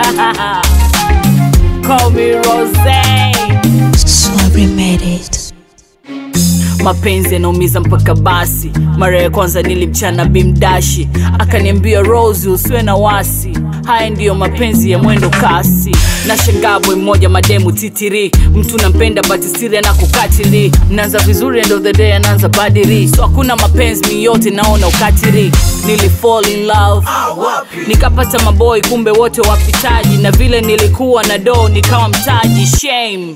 Call me Rose. Swabri made it. Mapenzi yanaumiza mpaka basi. Mara ya kwanza nilimchana bimdashi, akaniambia Rose usiwe na wasi. Haya ndiyo mapenzi ya mwendo kasi. Nashangaa boy mmoja mademu titiri, mtu nampenda but siri na kukatili. Naanza vizuri end of the day anaanza badiri. So hakuna mapenzi mi yote naona ukatiri. Nili fall in love, nikapata maboy kumbe wote wapitaji. Na vile nilikuwa na do nikawa mtaji. Shame.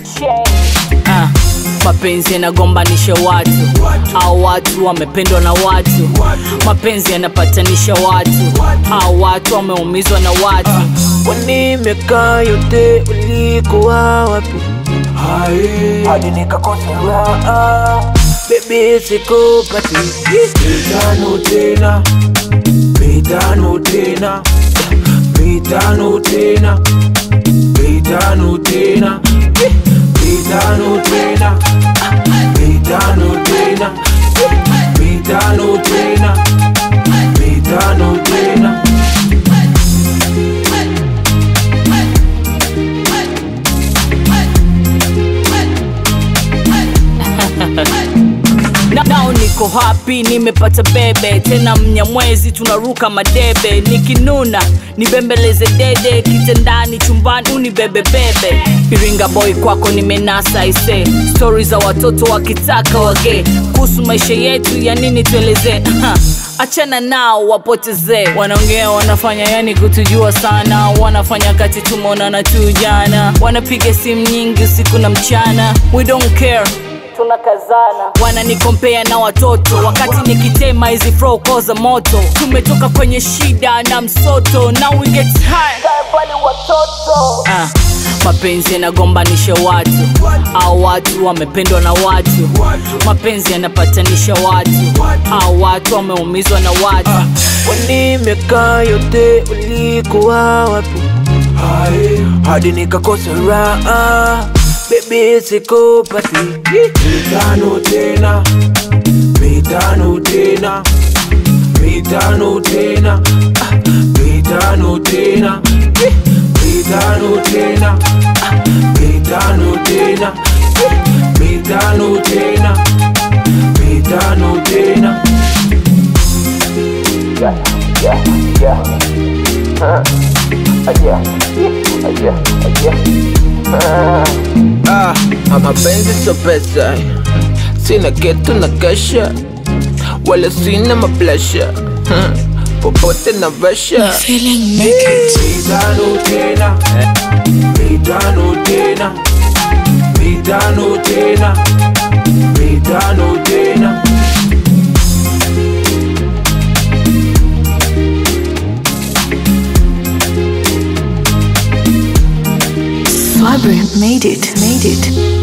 Mapenzi yanagombanisha watu, au watu wamependwa na watu. Mapenzi yanapatanisha watu, au watu wameumizwa na watu. Kwani miaka yote ulikuwa wapi? Hadi nikakosa raha, baby sikupati. Mitano tena, mitano tena, mitano tena, mitano tena, mitano tena, mitano tena, mitano tena, mitano tena. Now niko happy, nimepata bebe. Tena mnyamwezi tunaruka madebe. Nikinuna, nibembeleze dede. Kitendani, chumbani, unibebe bebe. Iringa boy kwako nimenasa ise. Stories za watoto wakitaka wage. Kuhusu maisha yetu ya nini tueleze. Achana nao wapoteze. Wanaongea wanafanya yani kutujua sana. Wanafanya kati tumeonana tu jana. Wanapiga simu nyingi usiku na mchana. We don't care, tunakazana. Wananikompea na watoto, wakati nikitema hizi flow koza moto. Tumetoka kwenye shida na msoto, now we get high. Mapenzi yanagombanisha watu, au watu wamependwa na watu. Mapenzi yanapatanisha watu, au watu wameumizwa na watu. Kwani miaka yote ulikuwa wapi? Hadi nikakosa raha, baby sikupati. Mitano tena, mitano tena, mitano tena, mitano tena, mitano tena, mitano tena, mitano tena, mitano tena. Mapenzi so pesa, sina kitu na kesha, wala sina maplasha. Popote na vesha. Mafeeling make it. Mitano tena, mitano tena, mitano tena, mitano tena. Swabri made it.